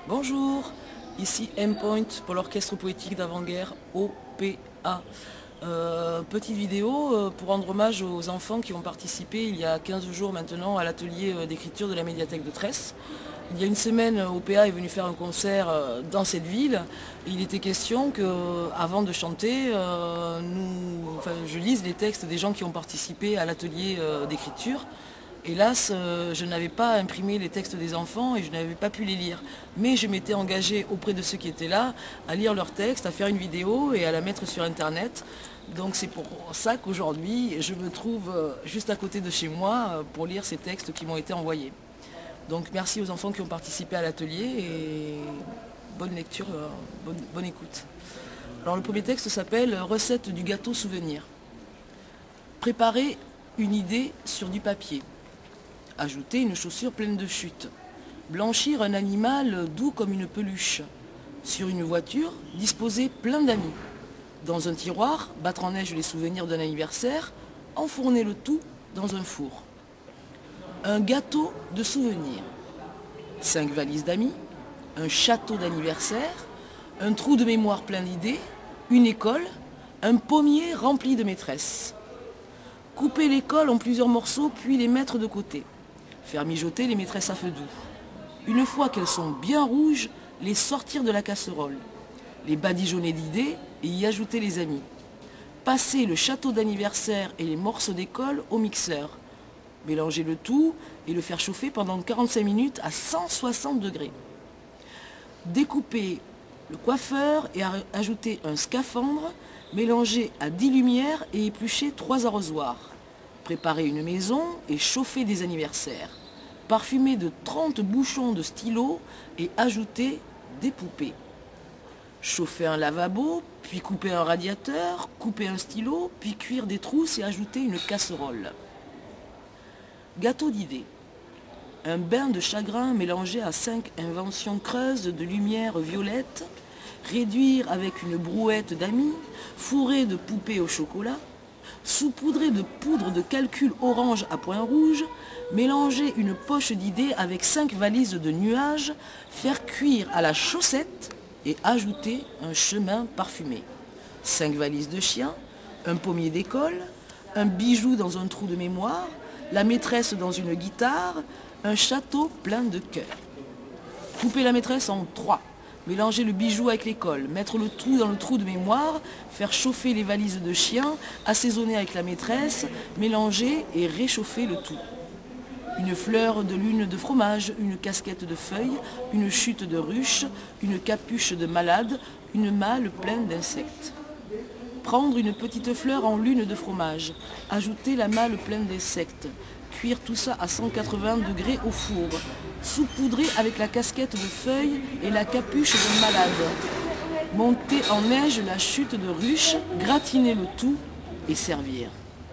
Bonjour, ici M-Point pour l'Orchestre Poétique d'Avant-Guerre OPA. Petite vidéo pour rendre hommage aux enfants qui ont participé il y a 15 jours maintenant à l'atelier d'écriture de la médiathèque de Tresse. Il y a une semaine, OPA est venu faire un concert dans cette ville. Et il était question qu'avant de chanter, je lise les textes des gens qui ont participé à l'atelier d'écriture. Hélas, je n'avais pas imprimé les textes des enfants et je n'avais pas pu les lire. Mais je m'étais engagée auprès de ceux qui étaient là à lire leurs textes, à faire une vidéo et à la mettre sur Internet. Donc c'est pour ça qu'aujourd'hui, je me trouve juste à côté de chez moi pour lire ces textes qui m'ont été envoyés. Donc merci aux enfants qui ont participé à l'atelier et bonne lecture, bonne écoute. Alors le premier texte s'appelle « Recette du gâteau souvenir ». Préparer une idée sur du papier. Ajouter une chaussure pleine de chutes. Blanchir un animal doux comme une peluche. Sur une voiture, disposer plein d'amis. Dans un tiroir, battre en neige les souvenirs d'un anniversaire. Enfourner le tout dans un four. Un gâteau de souvenirs. 5 valises d'amis. Un château d'anniversaire. Un trou de mémoire plein d'idées. Une école. Un pommier rempli de maîtresses. Couper l'école en plusieurs morceaux puis les mettre de côté. Faire mijoter les maîtresses à feu doux. Une fois qu'elles sont bien rouges, les sortir de la casserole. Les badigeonner d'idées et y ajouter les amis. Passer le château d'anniversaire et les morceaux d'école au mixeur. Mélanger le tout et le faire chauffer pendant 45 minutes à 160 degrés. Découper le coiffeur et ajouter un scaphandre, mélanger à 10 lumières et éplucher 3 arrosoirs. Préparer une maison et chauffer des anniversaires. Parfumer de 30 bouchons de stylo et ajouter des poupées. Chauffer un lavabo, puis couper un radiateur, couper un stylo, puis cuire des trousses et ajouter une casserole. Gâteau d'idées. Un bain de chagrin mélangé à 5 inventions creuses de lumière violette, réduire avec une brouette d'amis, fourrer de poupées au chocolat, saupoudrer de poudre de calcul orange à points rouges, mélanger une poche d'idées avec 5 valises de nuages, faire cuire à la chaussette et ajouter un chemin parfumé. 5 valises de chien, un pommier d'école, un bijou dans un trou de mémoire, la maîtresse dans une guitare, un château plein de cœurs. Couper la maîtresse en 3. Mélanger le bijou avec l'école, mettre le tout dans le trou de mémoire, faire chauffer les valises de chien, assaisonner avec la maîtresse, mélanger et réchauffer le tout. Une fleur de lune de fromage, une casquette de feuilles, une chute de ruche, une capuche de malade, une malle pleine d'insectes. Prendre une petite fleur en lune de fromage, ajouter la malle pleine d'insectes, cuire tout ça à 180 degrés au four, saupoudrer avec la casquette de feuilles et la capuche de malade, monter en neige la chute de ruche, gratiner le tout et servir.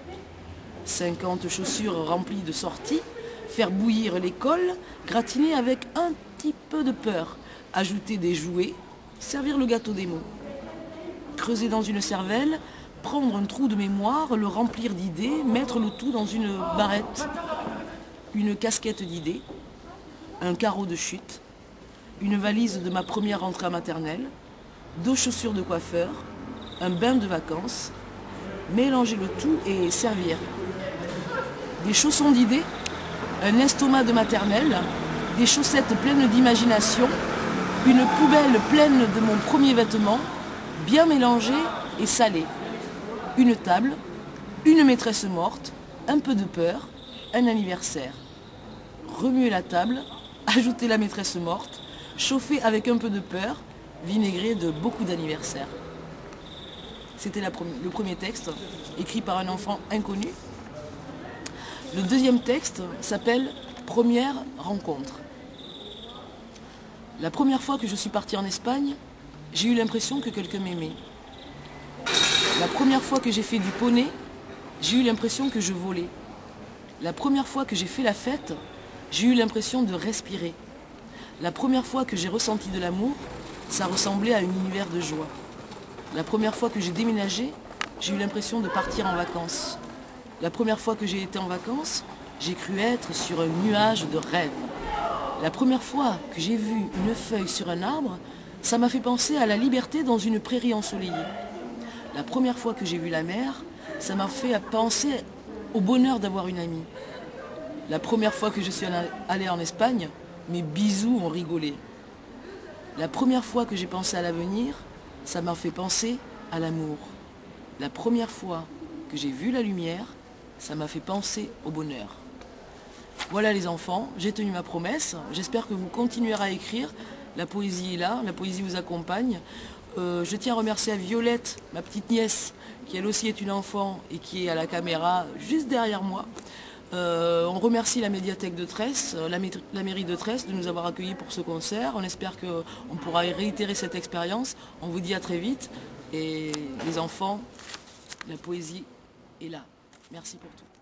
50 chaussures remplies de sorties, faire bouillir l'école, gratiner avec un petit peu de peur, ajouter des jouets, servir le gâteau des mots. Creuser dans une cervelle, prendre un trou de mémoire, le remplir d'idées, mettre le tout dans une barrette, une casquette d'idées, un carreau de chute, une valise de ma première rentrée maternelle, 2 chaussures de coiffeur, un bain de vacances, mélanger le tout et servir. Des chaussons d'idées, un estomac de maternelle, des chaussettes pleines d'imagination, une poubelle pleine de mon premier vêtement, bien mélangé et salé. Une table, une maîtresse morte, un peu de peur, un anniversaire. Remuer la table, ajouter la maîtresse morte, chauffer avec un peu de peur, vinaigrer de beaucoup d'anniversaires. C'était le premier texte, écrit par un enfant inconnu. Le deuxième texte s'appelle « Première rencontre ». La première fois que je suis partie en Espagne, j'ai eu l'impression que quelqu'un m'aimait. La première fois que j'ai fait du poney, j'ai eu l'impression que je volais. La première fois que j'ai fait la fête, j'ai eu l'impression de respirer. La première fois que j'ai ressenti de l'amour, ça ressemblait à un univers de joie. La première fois que j'ai déménagé, j'ai eu l'impression de partir en vacances. La première fois que j'ai été en vacances, j'ai cru être sur un nuage de rêve. La première fois que j'ai vu une feuille sur un arbre, ça m'a fait penser à la liberté dans une prairie ensoleillée. La première fois que j'ai vu la mer, ça m'a fait penser au bonheur d'avoir une amie. La première fois que je suis allée en Espagne, mes bisous ont rigolé. La première fois que j'ai pensé à l'avenir, ça m'a fait penser à l'amour. La première fois que j'ai vu la lumière, ça m'a fait penser au bonheur. Voilà les enfants, j'ai tenu ma promesse. J'espère que vous continuerez à écrire. La poésie est là, la poésie vous accompagne. Je tiens à remercier à Violette, ma petite nièce, qui elle aussi est une enfant et qui est à la caméra juste derrière moi. On remercie la médiathèque de Tresse, la mairie de Tresse de nous avoir accueillis pour ce concert. On espère qu'on pourra réitérer cette expérience. On vous dit à très vite. Et les enfants, la poésie est là. Merci pour tout.